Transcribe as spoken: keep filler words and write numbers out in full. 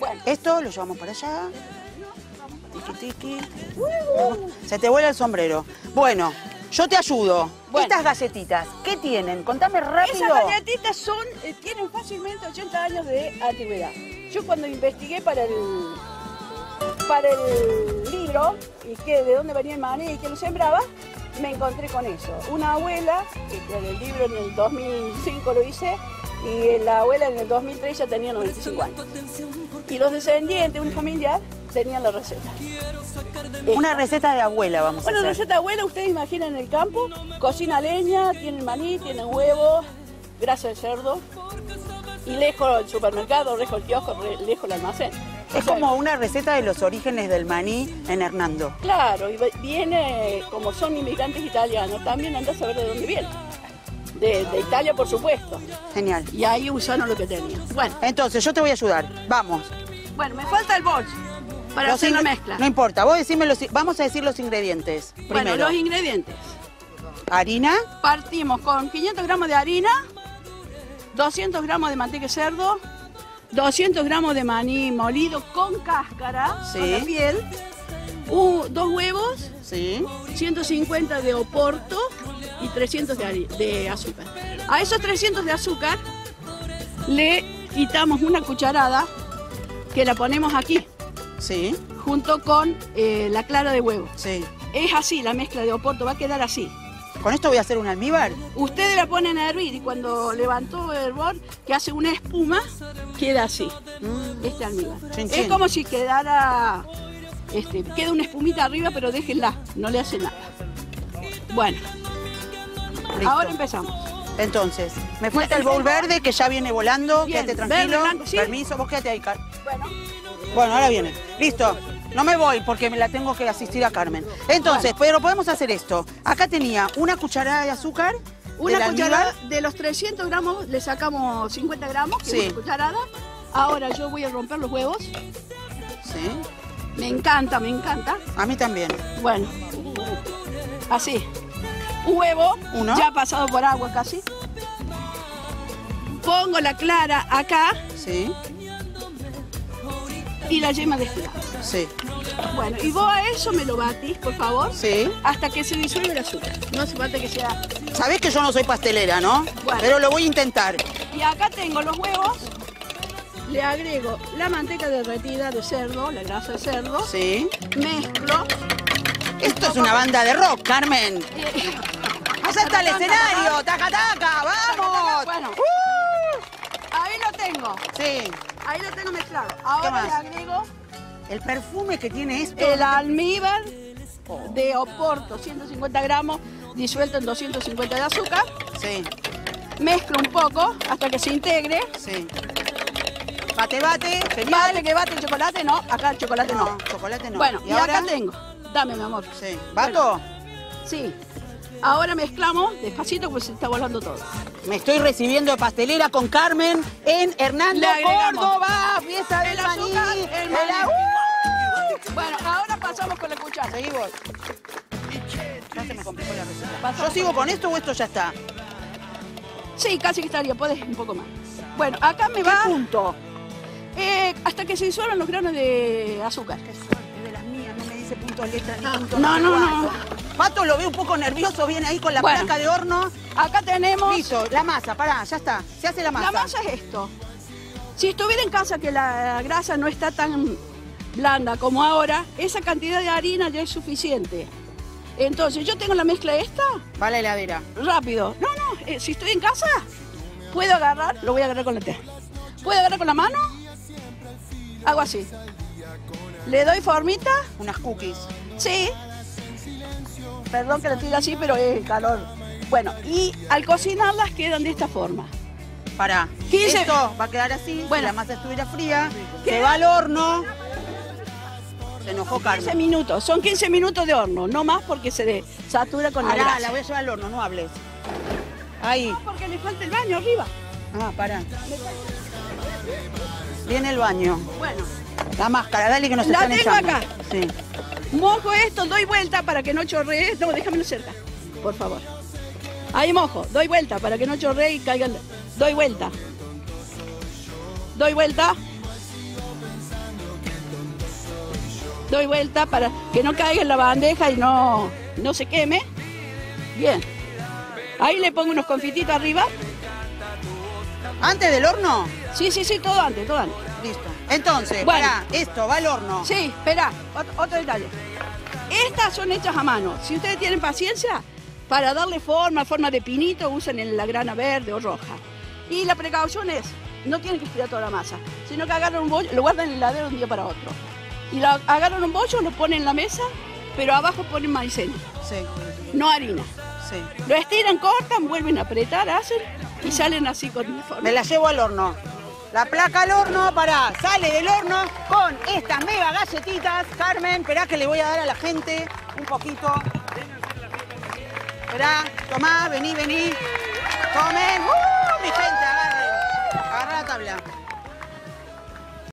Bueno. Esto lo llevamos para allá. Tiki, tiki. Se te vuela el sombrero. Bueno, yo te ayudo. Bueno. Estas galletitas, ¿qué tienen? Contame rápido. Esas galletitas son, eh, tienen fácilmente ochenta años de antigüedad. Yo cuando investigué para el, para el libro, y que de dónde venía el maní y quién lo sembraba, me encontré con eso. Una abuela, que en el libro en el dos mil cinco lo hice, y la abuela en el dos mil tres ya tenía noventa y cinco años. Y los descendientes, un familiar, tenían la receta. Una receta de abuela vamos Bueno, a hacer. receta de abuela, ustedes imaginan en el campo, cocina leña, tienen maní, tienen huevo, grasa de cerdo, y lejos el supermercado, lejos el kiosco, lejos el almacén. Es como una receta de los orígenes del maní en Hernando. Claro, y viene, como son inmigrantes italianos, también andás a ver de dónde viene. De, de Italia, por supuesto. Genial. Y ahí usaron lo que tenían. Bueno, Entonces, yo te voy a ayudar. Vamos. bueno, me falta el bol para Los hacer la ingre- mezcla. No importa, vos decime los... Vamos a decir los ingredientes. Bueno, Primero, los ingredientes. harina, Partimos con quinientos gramos de harina, doscientos gramos de manteca de cerdo, doscientos gramos de maní molido con cáscara, Sí. con la piel, u- dos huevos, sí, ciento cincuenta de oporto y trescientos de, hari- de azúcar. A esos trescientos de azúcar le quitamos una cucharada que la ponemos aquí, sí, junto con eh, la clara de huevo. sí. Es así, la mezcla de oporto va a quedar así. ¿Con esto voy a hacer un almíbar? Ustedes la ponen a hervir y cuando levantó el hervor, que hace una espuma, queda así, Mm. este almíbar. Chin, Es chin. como si quedara, este, queda una espumita arriba, pero déjenla, no le hace nada. Bueno, Listo. ahora empezamos. Entonces, me falta el Bien, bowl verde que ya viene volando. Bien, Quédate verde, tranquilo. blanco, sí. Permiso, vos quédate ahí, Car. Bueno, Bueno, ahora viene. Listo. No me voy porque me la tengo que asistir a Carmen. Entonces, pero podemos hacer esto. Acá tenía una cucharada de azúcar. una del cucharada almíbar. de los trescientos gramos, le sacamos cincuenta gramos, que Sí. es una cucharada. Ahora yo voy a romper los huevos. Sí. Me encanta, me encanta. A mí también. Bueno, así. Un huevo, Uno. ya pasado por agua casi. Pongo la clara acá Sí, y la yema destilada. sí, Bueno, y vos a eso me lo batís, por favor, sí. hasta que se disuelva el azúcar. No hace falta que sea... Sabés que yo no soy pastelera, ¿no? Bueno. Pero lo voy a intentar. Y acá tengo los huevos. Le agrego la manteca derretida de cerdo, la grasa de cerdo. Sí. Mezclo. Esto es una banda de rock, Carmen. Eh, Allá está el escenario. Taca, taca. ¡Vamos! Bueno. ¡Uh! Ahí lo tengo. Sí. Ahí lo tengo mezclado. Ahora más? le agrego El perfume que tiene esto. el almíbar de oporto, ciento cincuenta gramos, disuelto en doscientos cincuenta de azúcar. Sí, Mezclo un poco hasta que se integre. sí. Bate, bate. Genial. Vale que bate el chocolate, no, acá el chocolate no. No, chocolate no. Bueno, y, ahora? acá tengo. Dame, mi amor. Sí. ¿Bato? Sí. Ahora mezclamos despacito porque se está volando todo. Me estoy recibiendo de pastelera con Carmen en Hernando, Le agregamos Córdoba. Fiesta del el maní. azúcar, el El maní. a- ¡Uh! Bueno, ahora pasamos con la cuchara. Seguimos. Ya se me complicó la receta. Pasamos ¿Yo sigo con esto o esto ya está? Sí, casi que estaría, puedes un poco más. Bueno, acá me ¿Qué va punto? eh, hasta que se disuelvan los granos de azúcar. Qué suerte de las mías, no me dice punto letra ni Ah, punto no, sé no, cuánto. no. Pato lo veo un poco nervioso, viene ahí con la Bueno. placa de horno. Acá tenemos... Listo, la masa, pará, ya está. Se hace la masa. La masa es esto. Si estuviera en casa que la grasa no está tan blanda como ahora, esa cantidad de harina ya es suficiente. Entonces, yo tengo la mezcla esta, Va a la heladera. rápido. No, no, eh, si estoy en casa, puedo agarrar, lo voy a agarrar con la tela. ¿Puedo agarrar con la mano? Hago así. Le doy formita. Unas cookies. Sí. Perdón que lo tire así, pero es calor. Bueno, y al cocinarlas quedan de esta forma. Pará. quince Esto va a quedar así. Bueno. Si la masa estuviera fría. ¿Qué? Se va al horno. Se enojó quince Carmen. minutos, son quince minutos de horno, no más porque se de- satura con la Pará, grasa. la voy a llevar al horno, no hables. Ahí. No, porque le falta el baño arriba. Ah, pará. Viene el baño. Bueno, La máscara, dale que nos La están tengo echando. acá. Sí. mojo esto, doy vuelta para que no chorree. No, déjamelo cerca, por favor. Ahí mojo, doy vuelta para que no chorree y caiga. el- Doy vuelta. Doy vuelta. Doy vuelta para que no caiga en la bandeja y no, no se queme. Bien. Ahí le pongo unos confititos arriba. ¿Antes del horno? Sí, sí, sí, todo antes, todo antes. Listo. Entonces, Bueno. pará, esto va al horno. Sí, espera, otro, otro detalle. Estas son hechas a mano. Si ustedes tienen paciencia, para darle forma, forma de pinito, usan en la grana verde o roja. Y la precaución es, no tienen que estirar toda la masa, sino que agarran un bollo, lo guardan en el heladero un día para otro. Y lo, agarran un bollo, lo ponen en la mesa, pero abajo ponen maicena, Sí, no harina. sí. Lo estiran, cortan, vuelven a apretar, hacen y salen así con uniforme. Me la llevo al horno. La placa al horno, pará, sale del horno con estas mega galletitas. Carmen, esperá que le voy a dar a la gente un poquito. Esperá, tomá, vení, vení. Tomen. ¡Uh! Mi gente, agarren. Agarra la tabla.